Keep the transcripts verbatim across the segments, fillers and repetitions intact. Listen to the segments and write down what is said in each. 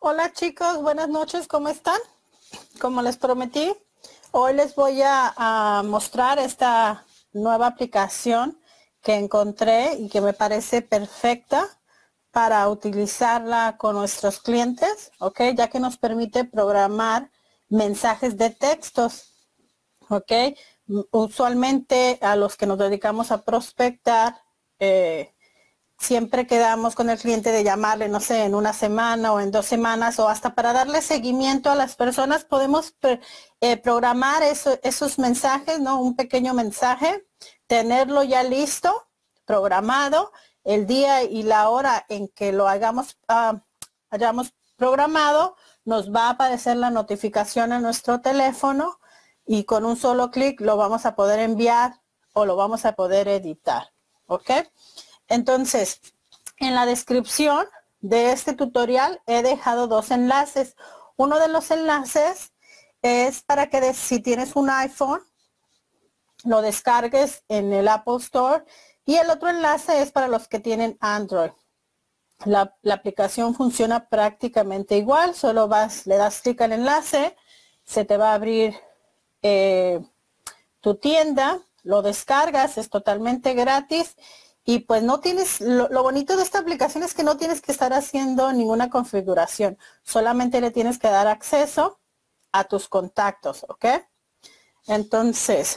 Hola chicos, buenas noches, ¿cómo están? Como les prometí, hoy les voy a, a mostrar esta nueva aplicación que encontré y que me parece perfecta para utilizarla con nuestros clientes, ¿ok? Ya que nos permite programar mensajes de textos, ¿ok? Usualmente a los que nos dedicamos a prospectar, eh, siempre quedamos con el cliente de llamarle, no sé, en una semana o en dos semanas o hasta para darle seguimiento a las personas, podemos eh, programar eso, esos mensajes, ¿no? Un pequeño mensaje, tenerlo ya listo, programado, el día y la hora en que lo hagamos, uh, hayamos programado, nos va a aparecer la notificación en nuestro teléfono y con un solo clic lo vamos a poder enviar o lo vamos a poder editar, ¿ok? Entonces, en la descripción de este tutorial he dejado dos enlaces. Uno de los enlaces es para que si tienes un iPhone, lo descargues en el Apple Store. Y el otro enlace es para los que tienen Android. La, la aplicación funciona prácticamente igual. Solo vas, le das clic al enlace, se te va a abrir eh, tu tienda, lo descargas, es totalmente gratis. Y pues no tienes, lo, lo bonito de esta aplicación es que no tienes que estar haciendo ninguna configuración. Solamente le tienes que dar acceso a tus contactos, ¿ok? Entonces,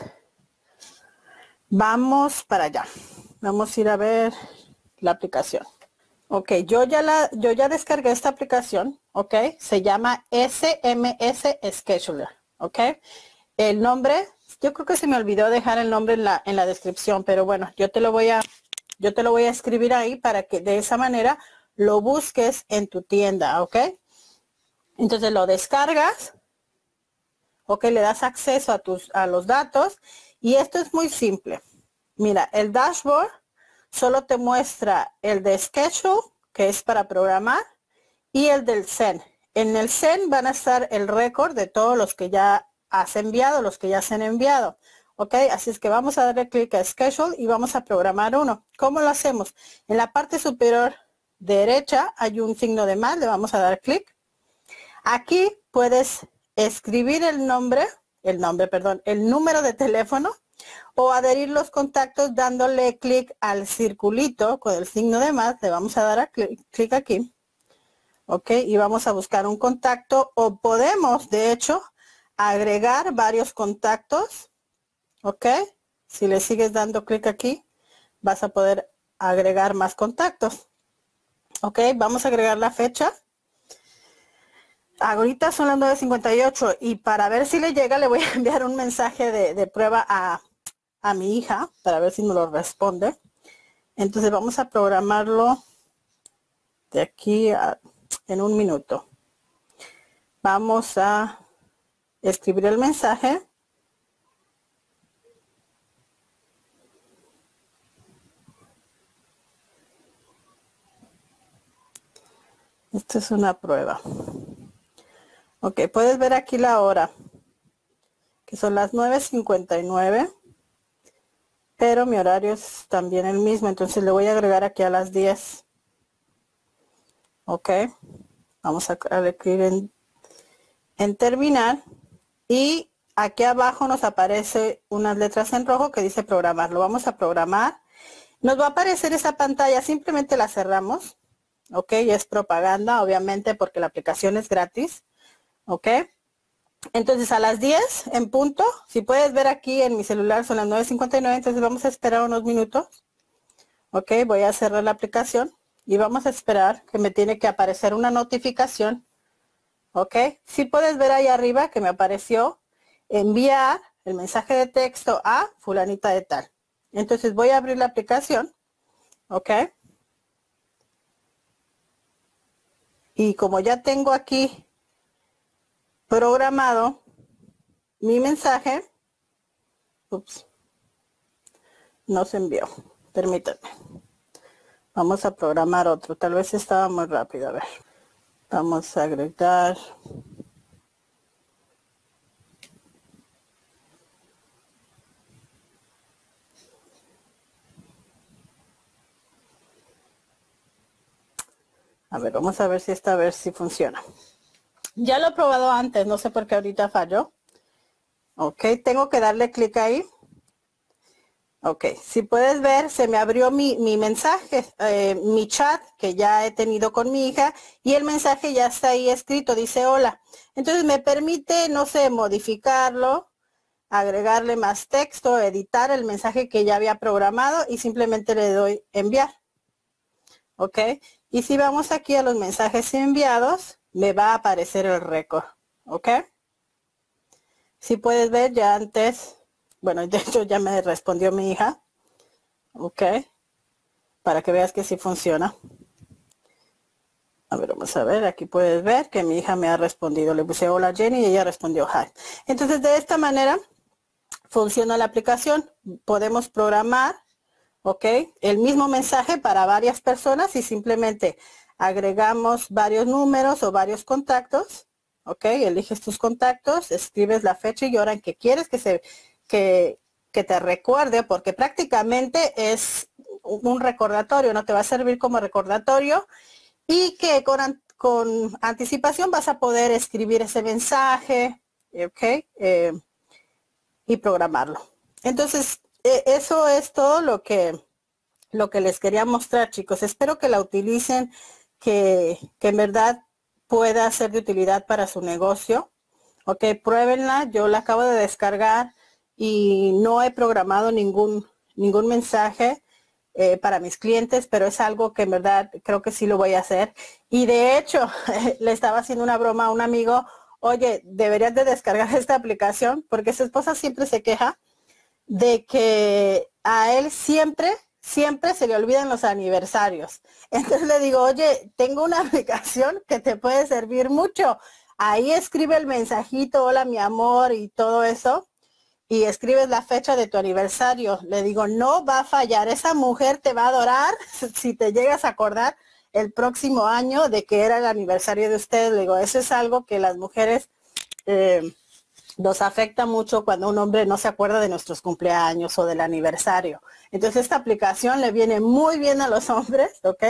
vamos para allá. Vamos a ir a ver la aplicación. Ok, yo ya, la, yo ya descargué esta aplicación, ¿ok? Se llama S M S Scheduler, ¿ok? El nombre, yo creo que se me olvidó dejar el nombre en la, en la descripción, pero bueno, yo te lo voy a... Yo te lo voy a escribir ahí para que de esa manera lo busques en tu tienda, ¿ok? Entonces lo descargas, ¿ok? Le das acceso a, tus, a los datos y esto es muy simple. Mira, el dashboard solo te muestra el de Schedule, que es para programar, y el del Send. En el Send van a estar el récord de todos los que ya has enviado, los que ya se han enviado. Ok, así es que vamos a darle clic a Schedule y vamos a programar uno. ¿Cómo lo hacemos? En la parte superior derecha hay un signo de más, le vamos a dar clic. Aquí puedes escribir el nombre, el nombre, perdón, el número de teléfono o adherir los contactos dándole clic al circulito con el signo de más. Le vamos a dar a clic, clic aquí. Ok, y vamos a buscar un contacto o podemos, de hecho, agregar varios contactos. Ok, si le sigues dando clic aquí, vas a poder agregar más contactos. Ok, vamos a agregar la fecha. Ahorita son las nueve cincuenta y ocho y para ver si le llega le voy a enviar un mensaje de, de prueba a, a mi hija para ver si me lo responde. Entonces vamos a programarlo de aquí a, en un minuto. Vamos a escribir el mensaje. Esta es una prueba. Ok, puedes ver aquí la hora, que son las nueve cincuenta y nueve, pero mi horario es también el mismo, entonces le voy a agregar aquí a las diez. Ok, vamos a darle clic en, en terminar y aquí abajo nos aparece unas letras en rojo que dice programar. Lo vamos a programar. Nos va a aparecer esa pantalla, simplemente la cerramos. Ok, es propaganda, obviamente, porque la aplicación es gratis. Ok, entonces a las diez en punto, si puedes ver aquí en mi celular son las nueve cincuenta y nueve, entonces vamos a esperar unos minutos. Ok, voy a cerrar la aplicación y vamos a esperar que me tiene que aparecer una notificación. Ok, si puedes ver ahí arriba que me apareció enviar el mensaje de texto a fulanita de tal. Entonces voy a abrir la aplicación. Ok. Y como ya tengo aquí programado mi mensaje, ups, no se envió. Permítanme. Vamos a programar otro. Tal vez estaba muy rápido. A ver. Vamos a agregar. A ver, vamos a ver si esta vez si funciona. Ya lo he probado antes, no sé por qué ahorita falló. Ok, tengo que darle clic ahí. Ok, si puedes ver, se me abrió mi, mi mensaje, eh, mi chat que ya he tenido con mi hija y el mensaje ya está ahí escrito, dice hola. Entonces me permite, no sé, modificarlo, agregarle más texto, editar el mensaje que ya había programado y simplemente le doy enviar. Ok, y si vamos aquí a los mensajes enviados, me va a aparecer el récord. Ok, si puedes ver ya antes, bueno, de hecho ya me respondió mi hija. Ok, para que veas que sí funciona. A ver, vamos a ver, aquí puedes ver que mi hija me ha respondido. Le puse hola Jenny y ella respondió hi. Entonces de esta manera funciona la aplicación. Podemos programar, ok, el mismo mensaje para varias personas y simplemente agregamos varios números o varios contactos. Ok, eliges tus contactos, escribes la fecha y hora en que quieres que se que, que te recuerde, porque prácticamente es un recordatorio, no te va a servir como recordatorio y que con, an con anticipación vas a poder escribir ese mensaje, ok, eh, y programarlo. Entonces, eh, eso es todo lo que lo que les quería mostrar, chicos. Espero que la utilicen, que, que en verdad pueda ser de utilidad para su negocio. Ok, pruébenla. Yo la acabo de descargar y no he programado ningún, ningún mensaje eh, para mis clientes, pero es algo que en verdad creo que sí lo voy a hacer. Y de hecho, le estaba haciendo una broma a un amigo. Oye, deberías de descargar esta aplicación porque su esposa siempre se queja de que a él siempre, siempre se le olvidan los aniversarios. Entonces le digo, oye, tengo una aplicación que te puede servir mucho. Ahí escribe el mensajito, hola mi amor y todo eso. Y escribes la fecha de tu aniversario. Le digo, no va a fallar. Esa mujer te va a adorar si te llegas a acordar el próximo año de que era el aniversario de ustedes. Le digo, eso es algo que las mujeres... Eh, nos afecta mucho cuando un hombre no se acuerda de nuestros cumpleaños o del aniversario. Entonces esta aplicación le viene muy bien a los hombres, ¿ok?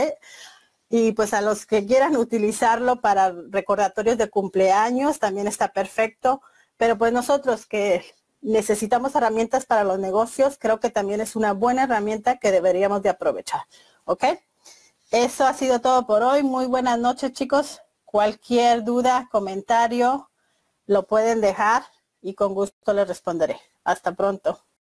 Y pues a los que quieran utilizarlo para recordatorios de cumpleaños también está perfecto. Pero pues nosotros que necesitamos herramientas para los negocios, creo que también es una buena herramienta que deberíamos de aprovechar, ¿ok? Eso ha sido todo por hoy. Muy buenas noches, chicos. Cualquier duda, comentario, lo pueden dejar y con gusto les responderé. Hasta pronto.